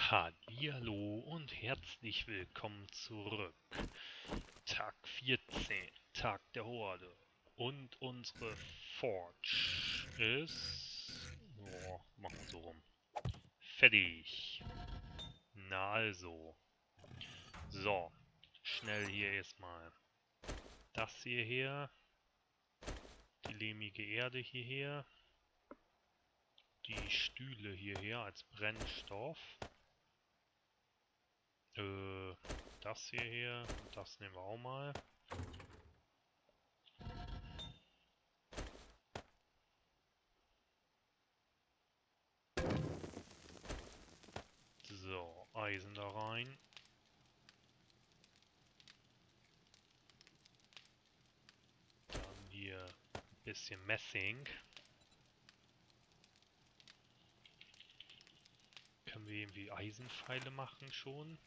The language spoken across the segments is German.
Hallihallo und herzlich willkommen zurück. Tag 14, Tag der Horde. Und unsere Forge ist... Oh, machen wir so rum. Fertig. Na also. So, schnell hier erstmal. Das hierher. Die lehmige Erde hierher. Die Stühle hierher als Brennstoff. Das hierher. Das nehmen wir auch mal. So, Eisen da rein. Dann hier ein bisschen Messing. Können wir irgendwie Eisenpfeile machen schon?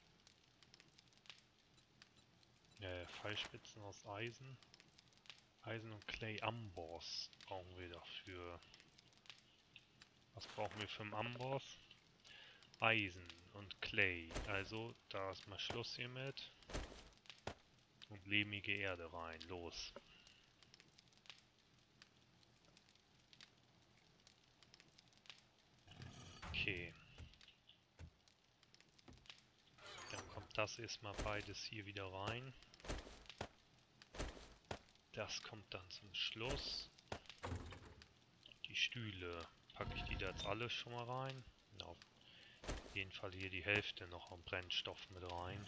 Pfeilspitzen aus Eisen. Eisen und Clay Amboss brauchen wir dafür. Was brauchen wir für einen Amboss? Eisen und Clay. Also, da ist mal Schluss hiermit. Und lehmige Erde rein. Los. Okay. Dann kommt das erstmal beides hier wieder rein. Das kommt dann zum Schluss. Die Stühle. Packe ich die da jetzt alle schon mal rein? Ja, auf jeden Fall hier die Hälfte noch am Brennstoff mit rein.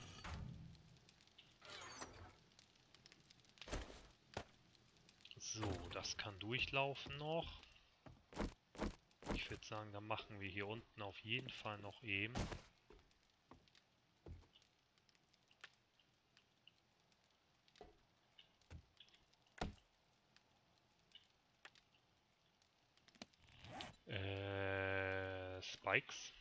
So, das kann durchlaufen noch. Ich würde sagen, dann machen wir hier unten auf jeden Fall noch eben. Spikes.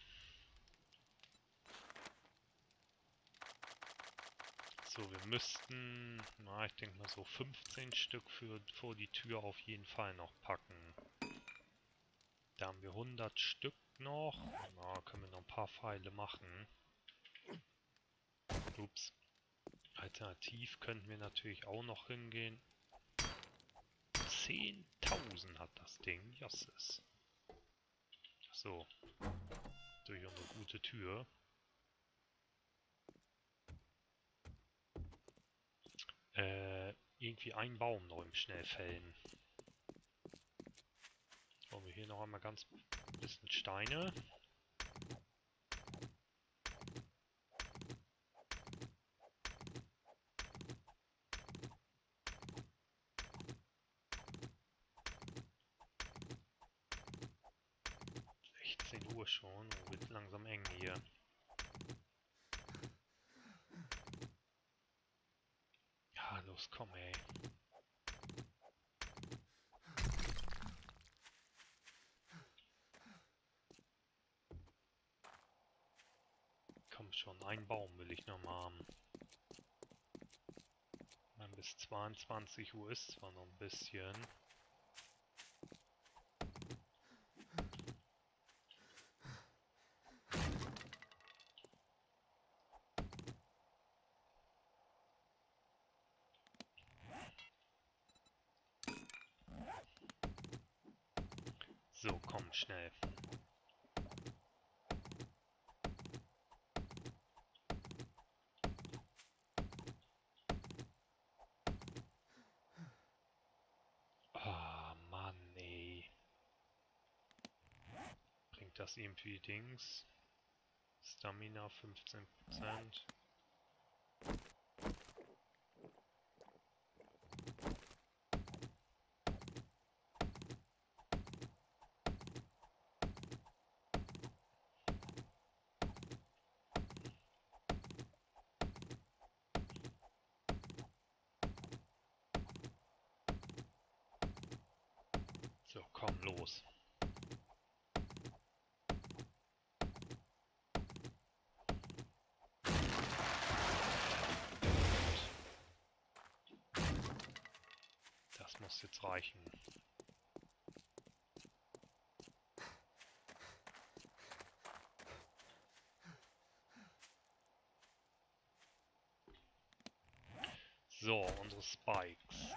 So, wir müssten, na, ich denke mal so 15 Stück vor die Tür auf jeden Fall noch packen. Da haben wir 100 Stück noch. Na, können wir noch ein paar Pfeile machen. Ups. Alternativ könnten wir natürlich auch noch hingehen. 10.000 hat das Ding. Josses. So. Durch unsere gute Tür. Irgendwie einen Baum noch im Schnellfällen. Brauchen wir hier noch einmal ganz bisschen Steine. Uhr schon. Oh, wird langsam eng hier. Ja, los, komm, ey. Komm schon, einen Baum will ich noch mal haben. Dann bis 22 Uhr ist zwar noch ein bisschen. So, komm, schnell. Ah, Mann, ey. Bringt das irgendwie Dings? Stamina 15%. So, komm, los. Das muss jetzt reichen. So, unsere Spikes.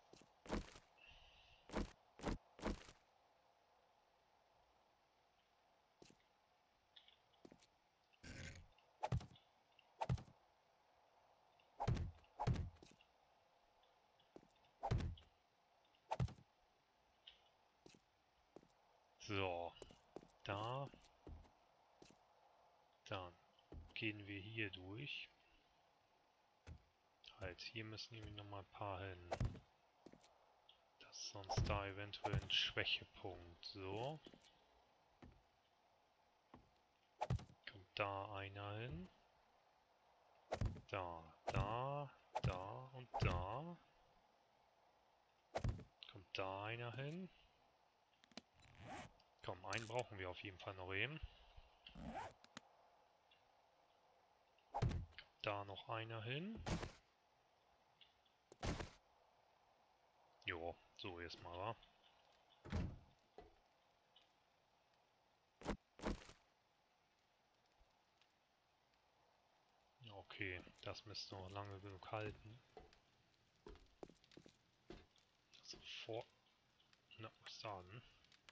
So, da. Dann gehen wir hier durch. Halt, hier müssen nämlich nochmal ein paar hin. Das ist sonst da eventuell ein Schwächepunkt. So. Kommt da einer hin. Da, da und da. Kommt da einer hin. Komm, einen brauchen wir auf jeden Fall noch eben. Da noch einer hin. Jo, so erstmal, wa? Okay, das müsste noch lange genug halten. Sofort. Na, was ist da denn?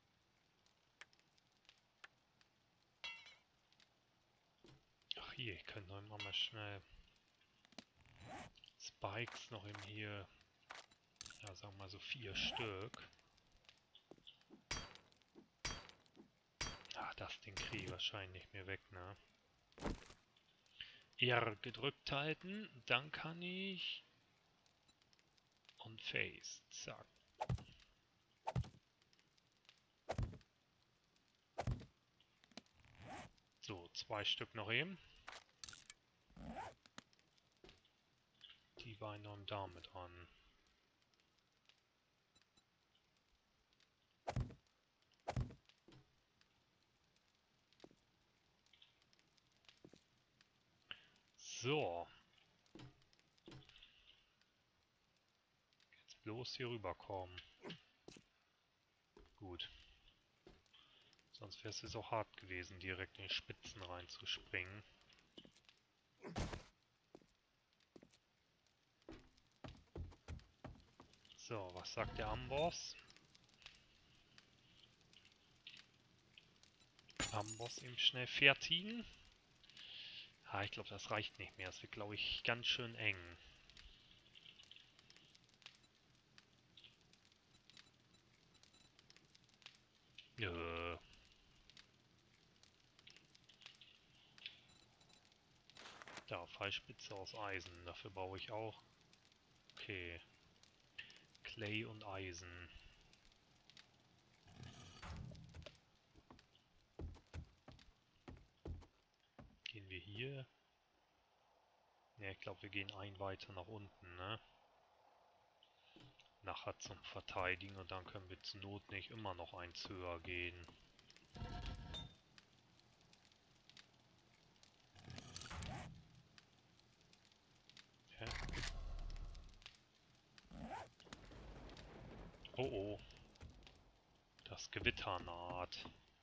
Ach hier, ich könnte noch immer mal schnell Spikes noch eben hier. Ja, sagen wir mal so 4 Stück. Ah, das Ding kriege ich wahrscheinlich nicht mehr weg, ne? R gedrückt halten, dann kann ich... Und Face, zack. So, 2 Stück noch eben. Die beiden noch damit an. So. Jetzt bloß hier rüberkommen. Gut. Sonst wäre es jetzt auch hart gewesen, direkt in die Spitzen reinzuspringen. So, was sagt der Amboss? Amboss eben schnell fertigen. Ah, ich glaube, das reicht nicht mehr. Das wird, glaube ich, ganz schön eng. Da, Pfeilspitze aus Eisen. Dafür brauche ich auch. Okay. Clay und Eisen. Gehen wir hier? Ne, ich glaube, wir gehen ein weiter nach unten, ne? Nachher zum Verteidigen und dann können wir zur Not nicht immer noch eins höher gehen. Hä? Oh oh. Das Gewitter naht.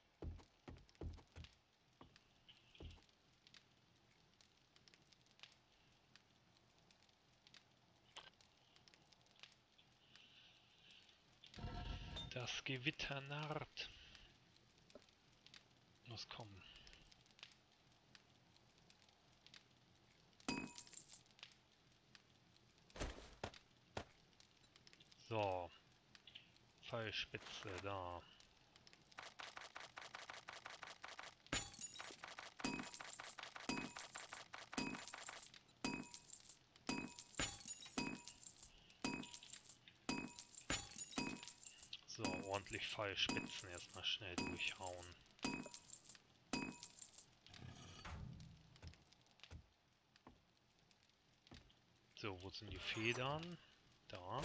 Das Gewitter naht. Los, komm. So. Pfeilspitze da. So, ordentlich Pfeilspitzen erstmal schnell durchhauen. So, wo sind die Federn? Da.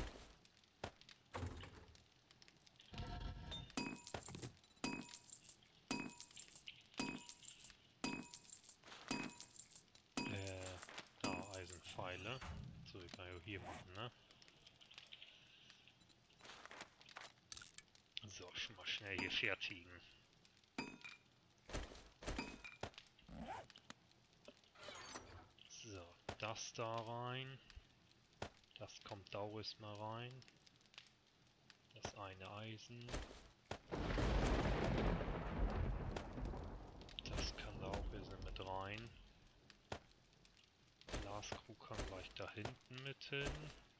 Da Eisenpfeile. So, ich kann ja hier machen, ne? So, schon mal schnell hier fertigen. So, das da rein. Das kommt da ruhig mal rein. Das eine Eisen. Das kann da auch wieder mit rein. Glaskrug kann gleich da hinten mit hin.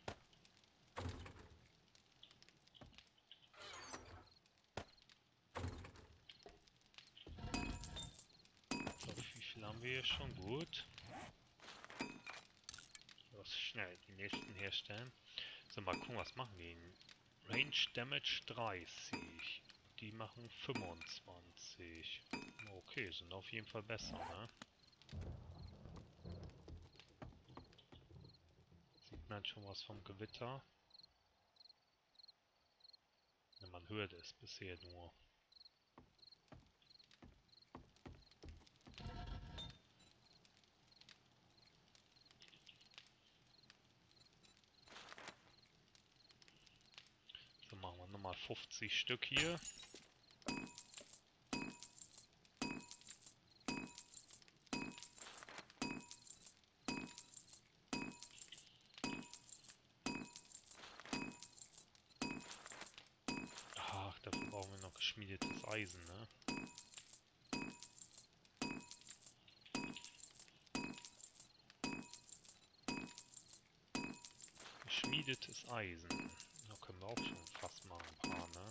So, wie viel haben wir hier schon? Gut. Los, schnell die nächsten herstellen. So, mal gucken, was machen die? Range Damage 30. Die machen 25. Okay, sind auf jeden Fall besser, ne? Sieht man schon was vom Gewitter? Ne, man hört es bisher nur. So, machen wir nochmal 50 Stück hier. Ach, dafür brauchen wir noch geschmiedetes Eisen, ne? Geschmiedetes Eisen. Da können wir auch schon fast mal ein paar, ne?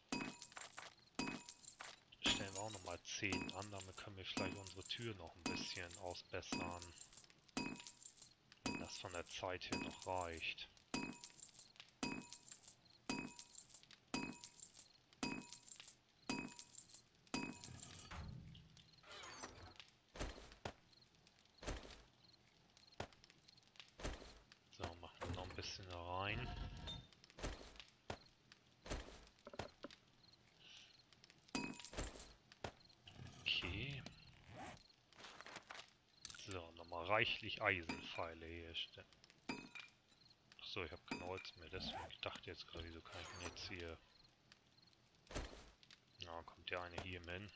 Stellen wir auch nochmal 10 an, damit können wir vielleicht unsere Tür noch ein bisschen ausbessern. Wenn das von der Zeit her noch reicht. So, machen wir noch ein bisschen da rein. Okay. So, nochmal reichlich Eisenpfeile herstellen. Achso, ich habe kein Holz mehr, deswegen. Ich dachte jetzt gerade, wieso kann ich denn jetzt hier... Na, kommt ja eine hier hin.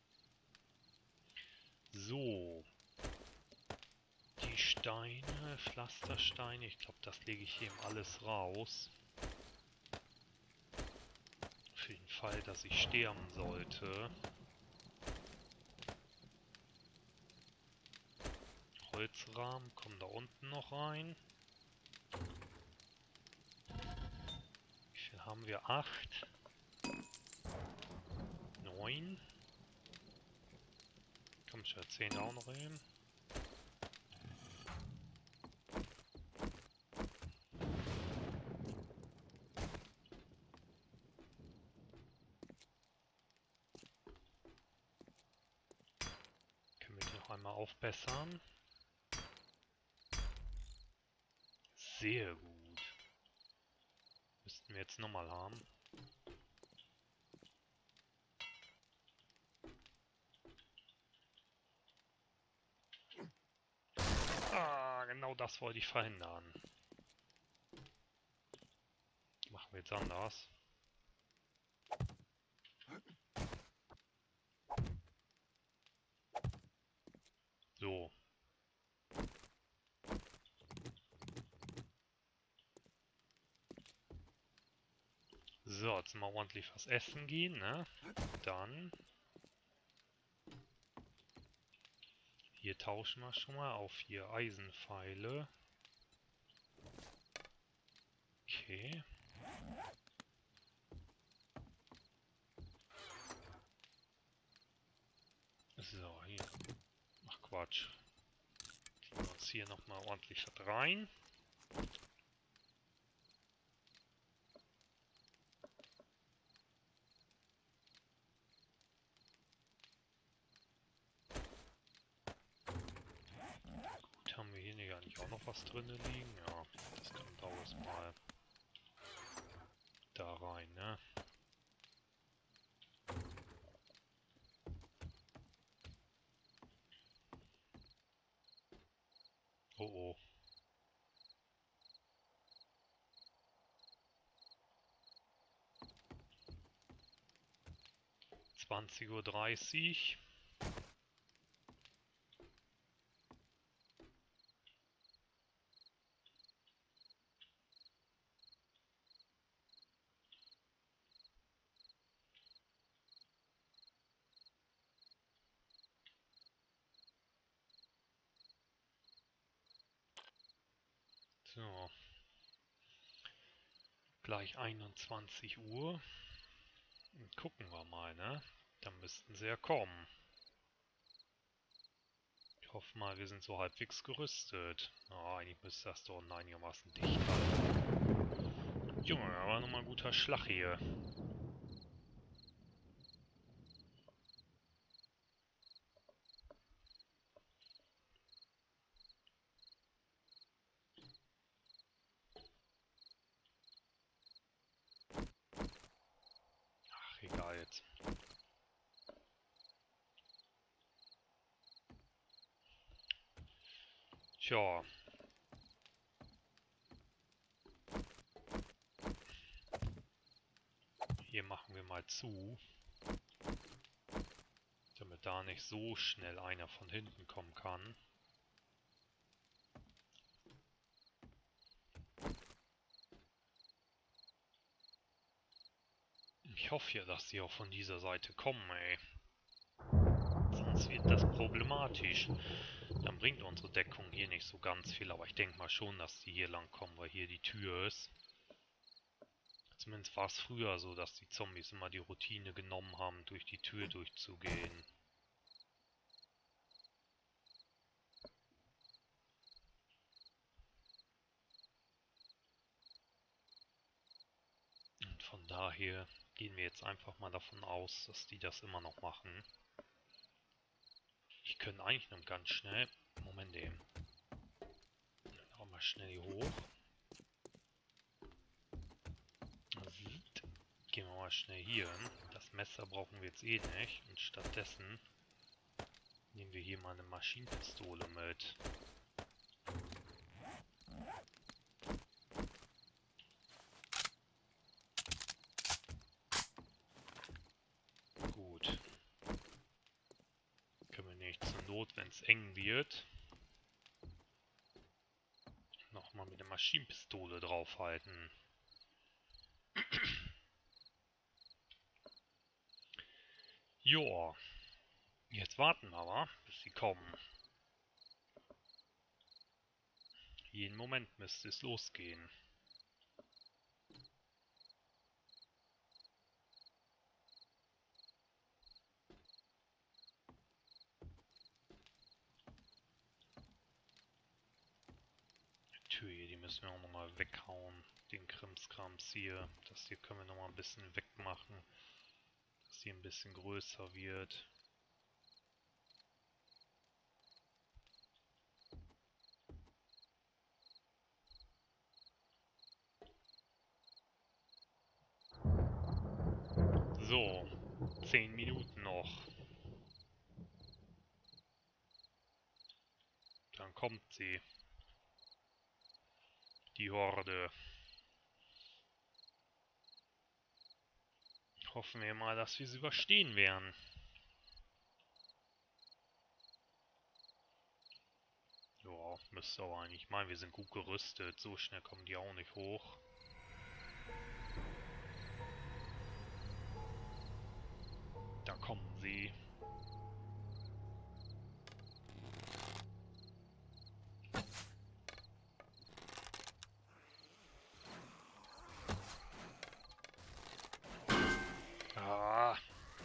So. Die Steine, Pflastersteine, ich glaube, das lege ich hier eben alles raus. Für den Fall, dass ich sterben sollte. Holzrahmen kommen da unten noch rein. Wie viel haben wir? 8. 9. Komm schon, 10 auch noch hin. Können wir die noch einmal aufbessern. Sehr gut. Müssten wir jetzt nochmal haben. Ah, genau das wollte ich verhindern. Machen wir jetzt anders. So. So, jetzt mal ordentlich was essen gehen, ne? Dann. Hier tauschen wir schon mal auf hier Eisenpfeile. Okay. So, hier. Ach Quatsch. Tun wir uns hier nochmal ordentlich was rein. Gut, haben wir hier gar nicht auch noch was drin liegen? Ja, das kommt auch erstmal da rein, ne? Oh oh. 20:30 Uhr. So. Gleich 21 Uhr. Gucken wir mal, ne? Dann müssten sie ja kommen. Ich hoffe mal, wir sind so halbwegs gerüstet. Oh, eigentlich müsste das doch einigermaßen dicht halten. Junge, aber nochmal ein guter Schlag hier. Ach, egal jetzt. Tja. Hier machen wir mal zu. Damit da nicht so schnell einer von hinten kommen kann. Ich hoffe ja, dass sie auch von dieser Seite kommen, ey. Sonst wird das problematisch. Dann bringt unsere Deckung hier nicht so ganz viel, aber ich denke mal schon, dass die hier lang kommen, weil hier die Tür ist. Zumindest war es früher so, dass die Zombies immer die Routine genommen haben, durch die Tür durchzugehen. Und von daher gehen wir jetzt einfach mal davon aus, dass die das immer noch machen. Ich könnte eigentlich noch ganz schnell... Moment eben. Auch mal schnell hier hoch. Gehen wir mal schnell hier hin. Das Messer brauchen wir jetzt eh nicht. Und stattdessen nehmen wir hier mal eine Maschinenpistole mit. Gut. Können wir nicht zur Not, wenn es eng wird, nochmal mit der Maschinenpistole draufhalten. Joa. Jetzt warten wir mal, bis sie kommen. Jeden Moment müsste es losgehen. Die Tür hier, die müssen wir auch nochmal weghauen. Den Krimskrams hier. Das hier können wir nochmal ein bisschen wegmachen. Dass sie ein bisschen größer wird. So, 10 Minuten noch. Dann kommt sie. Die Horde. Hoffen wir mal, dass wir sie überstehen werden. Ja, müsste aber eigentlich. Ich meine, wir sind gut gerüstet. So schnell kommen die auch nicht hoch. Da kommen sie. Ah.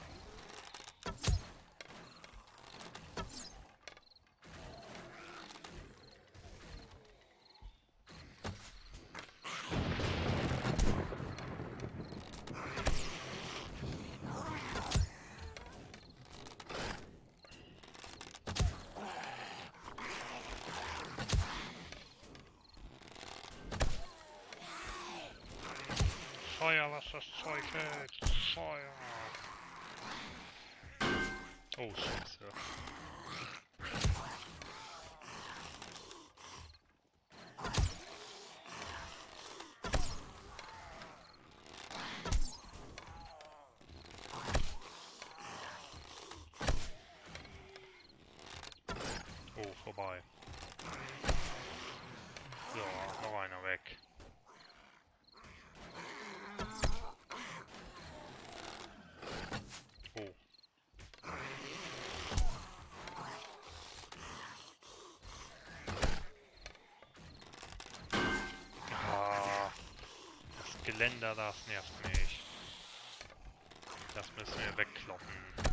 Feuer, was das Zeug hält. Feuer. Oh, Scheiße. Oh, vorbei. So, noch einer weg. Oh. Geländer, das nervt mich. Das müssen wir wegkloppen.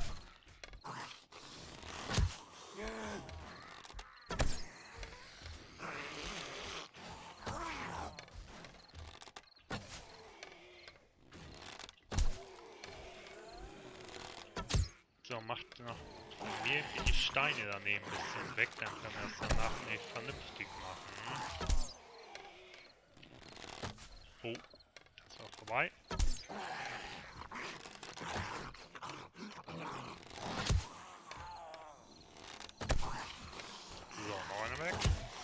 So, macht noch mir die Steine daneben ein bisschen weg, dann können wir es danach nicht vernünftig machen. Oh, das war vorbei. So, noch eine weg.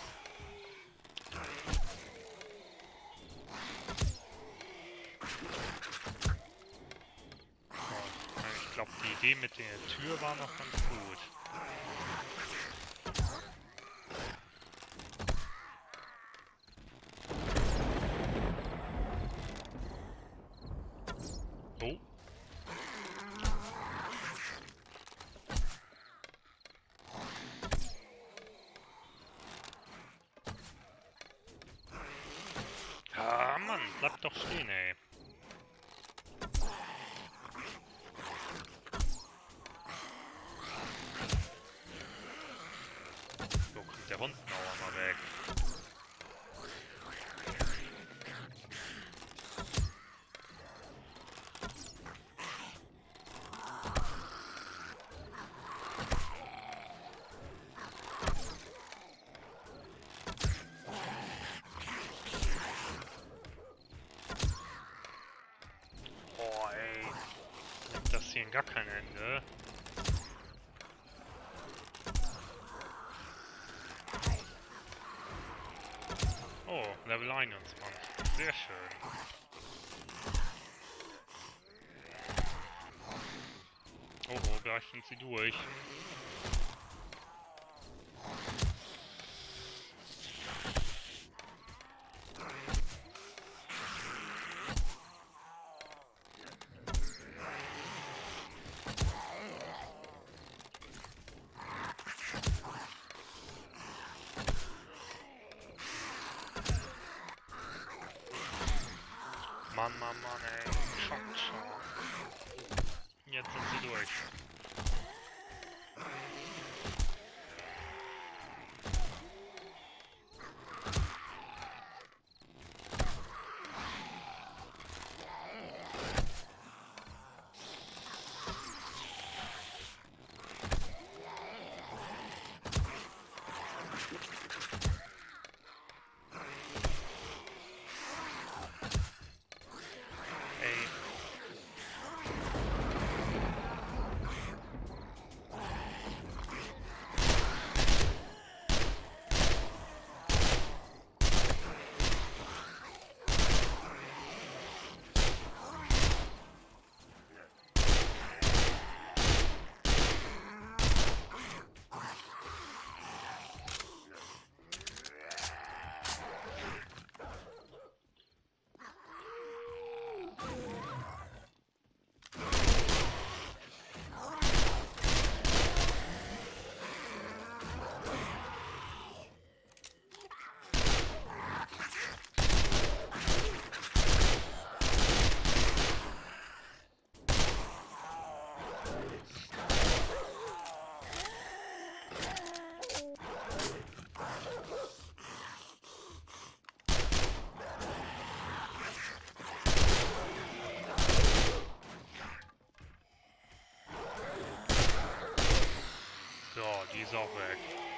So, ich glaube, die Idee mit der Tür war noch ganz gut. Oh. Ah, Mann, bleib doch stehen, ey. So, kommt der Hund noch mal weg. Oh, ey. Nimmt das hier gar kein Ende. Oh, Level 21. Sehr schön. Oh, gleich sind sie durch. Mann, Mann, Mann, ey. Schock. Jetzt sind sie durch. So, die ist auch weg.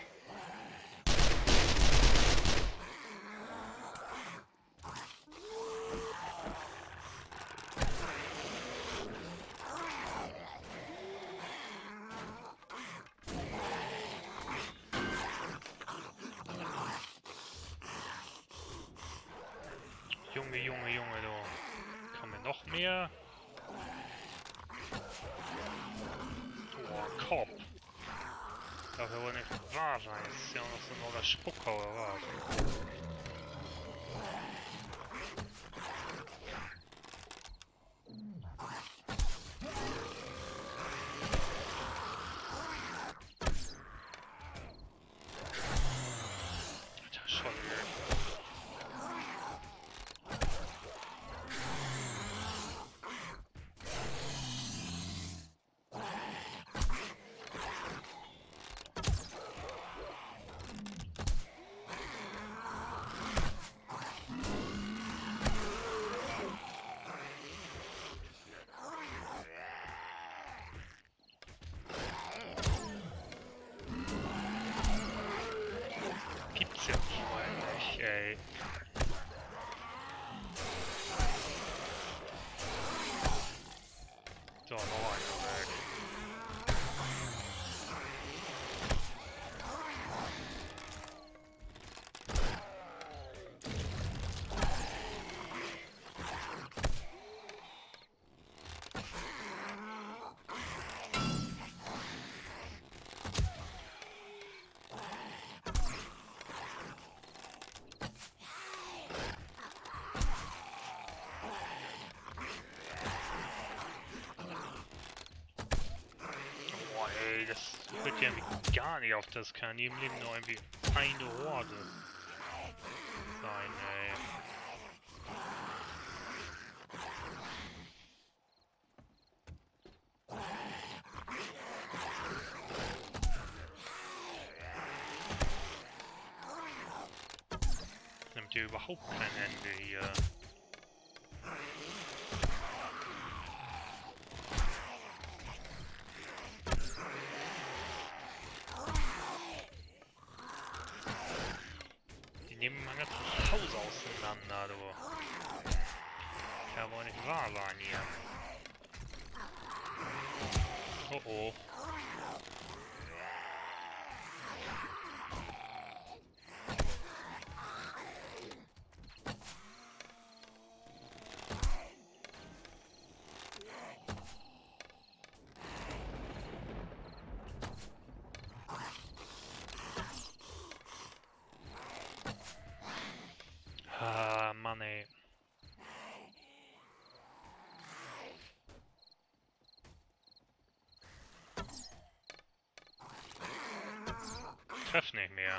Junge, Junge, Junge, du. Kommen noch mehr? Oh, Kopf. Das kann wohl nicht wahr sein. Das ist ja noch so ein neuer Spucker oder was? Alter, schon. ey. So, noch einer weg. Boah, ey, das hört ja irgendwie gar nicht auf, das kann im Leben nur irgendwie eine Horde sein, ey. Nimmt ja überhaupt kein Ende hier. Die nehmen mein ganzes Haus auseinander, du. Kann wohl nicht wahr sein hier. Oh oh. Ah, Mann ey. Treff nicht mehr.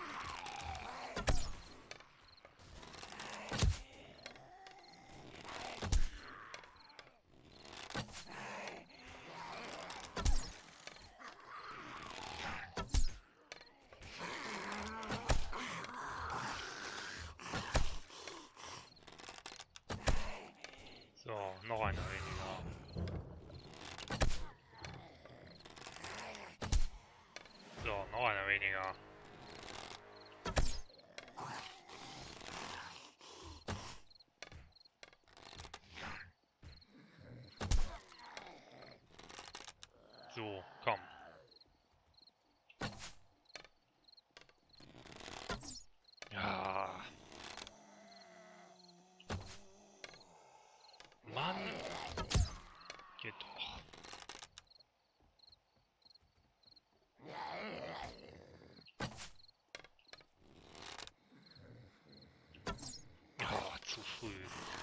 So, noch einer weniger. So, noch einer weniger. So, komm. Ja. Mann. Geht doch. Oh, zu früh.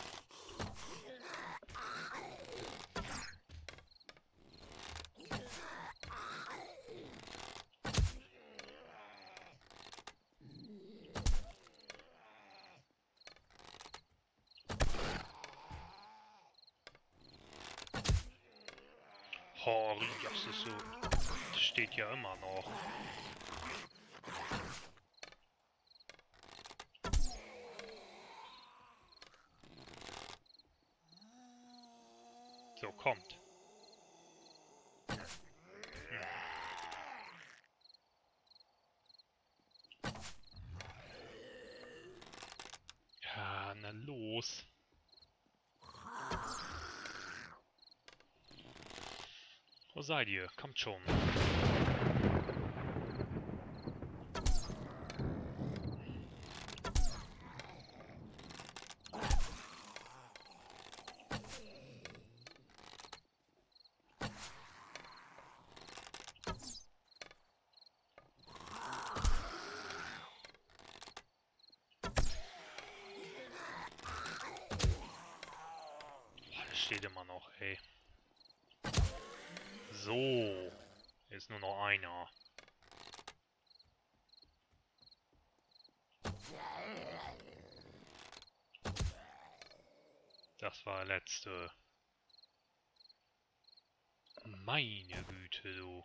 Oh, das ist so. Das steht ja immer noch. So, kommt. Ja, na los. Wo seid ihr? Kommt schon. Oh, das steht immer noch, ey. So. Ist nur noch einer. Das war der letzte. Meine Güte, du.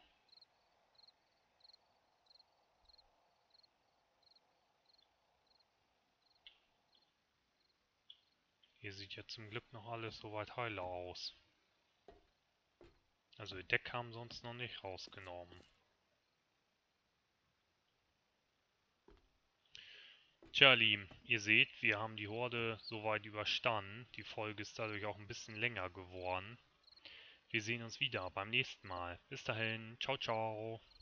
Hier sieht ja zum Glück noch alles soweit heile aus. Also die Deck haben sonst noch nicht rausgenommen. Tja, Lieben, ihr seht, wir haben die Horde soweit überstanden. Die Folge ist dadurch auch ein bisschen länger geworden. Wir sehen uns wieder beim nächsten Mal. Bis dahin, ciao, ciao.